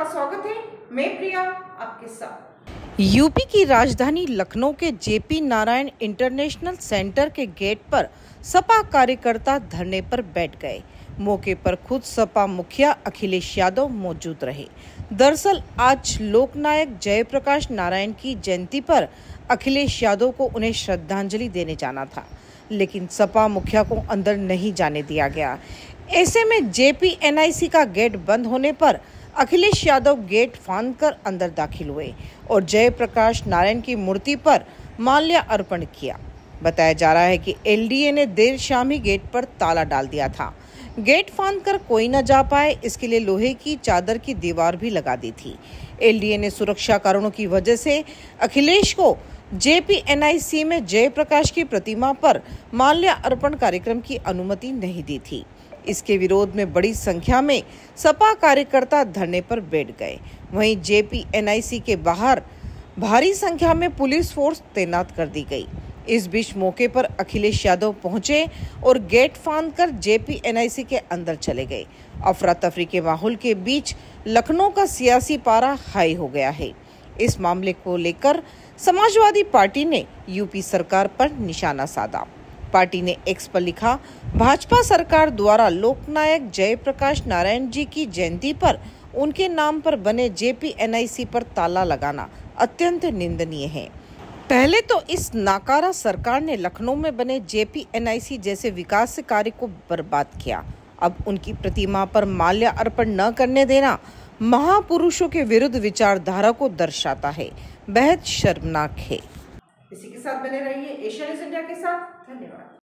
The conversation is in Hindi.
आपका स्वागत है। मैं प्रिया आपके साथ। यूपी की राजधानी लखनऊ के जेपी नारायण इंटरनेशनल सेंटर के गेट पर सपा कार्यकर्ता धरने पर बैठ गए। मौके पर खुद सपा मुखिया अखिलेश यादव मौजूद रहे। दरअसल आज लोकनायक जयप्रकाश नारायण की जयंती पर अखिलेश यादव को उन्हें श्रद्धांजलि देने जाना था, लेकिन सपा मुखिया को अंदर नहीं जाने दिया गया। ऐसे में जेपीएनआईसी का गेट बंद होने पर अखिलेश यादव गेट फांदकर अंदर दाखिल हुए और जयप्रकाश नारायण की मूर्ति पर माल्या अर्पण किया। बताया जा रहा है कि एलडीए ने देर शाम ही गेट पर ताला डाल दिया था। गेट फांदकर कोई न जा पाए, इसके लिए लोहे की चादर की दीवार भी लगा दी थी। एलडीए ने सुरक्षा कारणों की वजह से अखिलेश को जेपीएनआईसी में जयप्रकाश की प्रतिमा पर माल्या अर्पण कार्यक्रम की अनुमति नहीं दी थी। इसके विरोध में बड़ी संख्या में सपा कार्यकर्ता धरने पर बैठ गए। वहीं जेपीएनआईसी के बाहर भारी संख्या में पुलिस फोर्स तैनात कर दी गई। इस बीच मौके पर अखिलेश यादव पहुंचे और गेट फांदकर जेपीएनआईसी के अंदर चले गए। अफरा तफरी के माहौल के बीच लखनऊ का सियासी पारा हाई हो गया है। इस मामले को लेकर समाजवादी पार्टी ने यूपी सरकार पर निशाना साधा। पार्टी ने एक्स पर लिखा, भाजपा सरकार द्वारा लोकनायक जयप्रकाश नारायण जी की जयंती पर उनके नाम पर बने जेपीएनआईसी पर ताला लगाना अत्यंत निंदनीय है। पहले तो इस नाकारा सरकार ने लखनऊ में बने जेपीएनआईसी जैसे विकास कार्य को बर्बाद किया। अब उनकी प्रतिमा पर माल्या अर्पण न करने देना महापुरुषों के विरुद्ध विचारधारा को दर्शाता है। बेहद शर्मनाक है। इसी के साथ बने रहिए एशिया न्यूज़ इंडिया के साथ। धन्यवाद।